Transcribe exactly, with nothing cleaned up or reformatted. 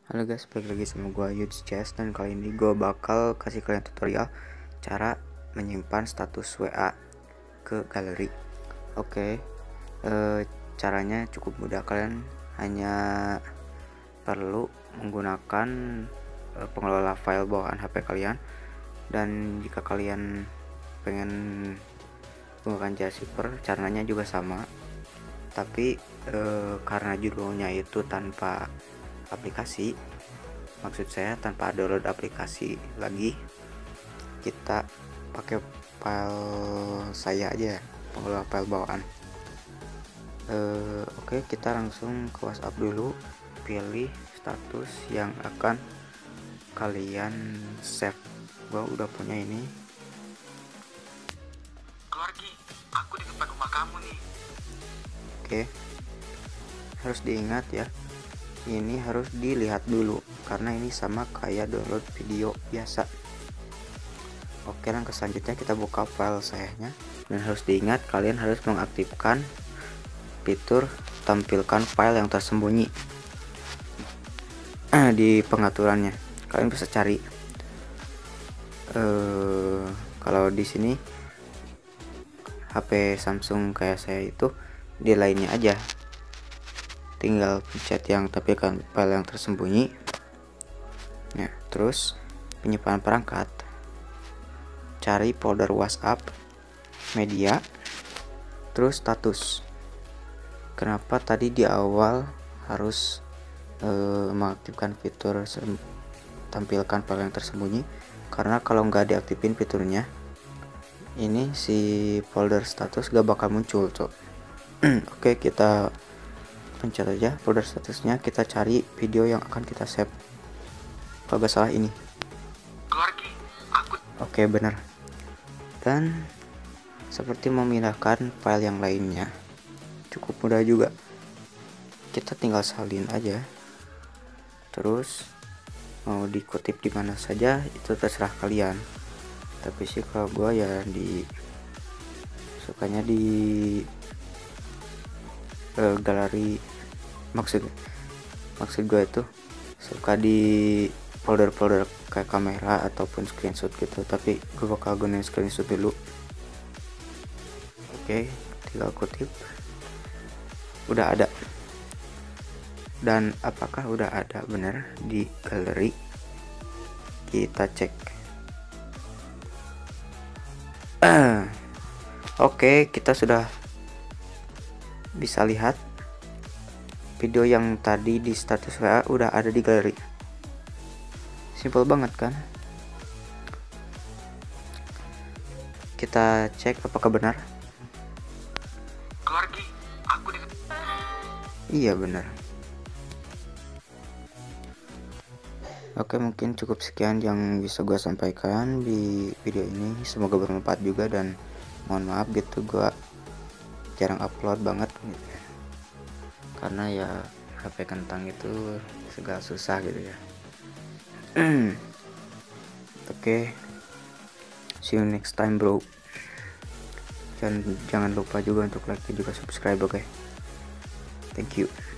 Halo guys, balik lagi sama gue Yuts Chess, dan kali ini gue bakal kasih kalian tutorial cara menyimpan status W A ke galeri. Oke, eh, caranya cukup mudah. Kalian hanya perlu menggunakan eh, pengelola file bawaan H P kalian, dan jika kalian pengen menggunakan JavaScript, caranya juga sama. Tapi eh, karena judulnya itu tanpa aplikasi, maksud saya tanpa download aplikasi lagi, kita pakai file saya aja, pengelola file bawaan. Uh, Oke, okay, kita langsung ke WhatsApp dulu, pilih status yang akan kalian save. Gua udah punya ini. Keluargi, aku di depan rumah kamu nih. Oke, okay. Harus diingat ya, ini harus dilihat dulu karena ini sama kayak download video biasa. Oke, langkah selanjutnya kita buka file sayanya, dan harus diingat kalian harus mengaktifkan fitur tampilkan file yang tersembunyi. Di pengaturannya kalian bisa cari uh, kalau di sini H P Samsung kayak saya itu di lainnya aja, tinggal pencet yang tampilkan file yang tersembunyi. Nah, terus penyimpanan perangkat, cari folder WhatsApp, media, terus status. Kenapa tadi di awal harus eh, mengaktifkan fitur tampilkan file yang tersembunyi? Karena kalau nggak diaktifin fiturnya, ini si folder status gak bakal muncul, cok. Oke, kita pencet aja folder statusnya, kita cari video yang akan kita save. Kalau gak salah ini. Keluargi, aku. Oke, benar. Dan seperti memindahkan file yang lainnya, cukup mudah juga. Kita tinggal salin aja. Terus mau dikutip di mana saja itu terserah kalian. Tapi sih kalau gua ya di sukanya di uh, galeri, maksud maksud gue itu suka di folder-folder kayak kamera ataupun screenshot gitu, tapi gue bakal gunain screenshot dulu. Oke, tinggal kutip, udah ada. Dan apakah udah ada bener di galeri? Kita cek. Oke, kita sudah bisa lihat video yang tadi di status W A udah ada di galeri. Simple banget kan? Kita cek apakah benar. Keluargi, aku di. Iya, benar. Oke, mungkin cukup sekian yang bisa gue sampaikan di video ini. Semoga bermanfaat juga, dan mohon maaf gitu gue jarang upload banget gitu ya. Karena ya H P kentang itu segala susah gitu ya. Oke, okay. See you next time, bro. Jangan jangan lupa juga untuk like dan juga subscribe, oke? Okay? Thank you.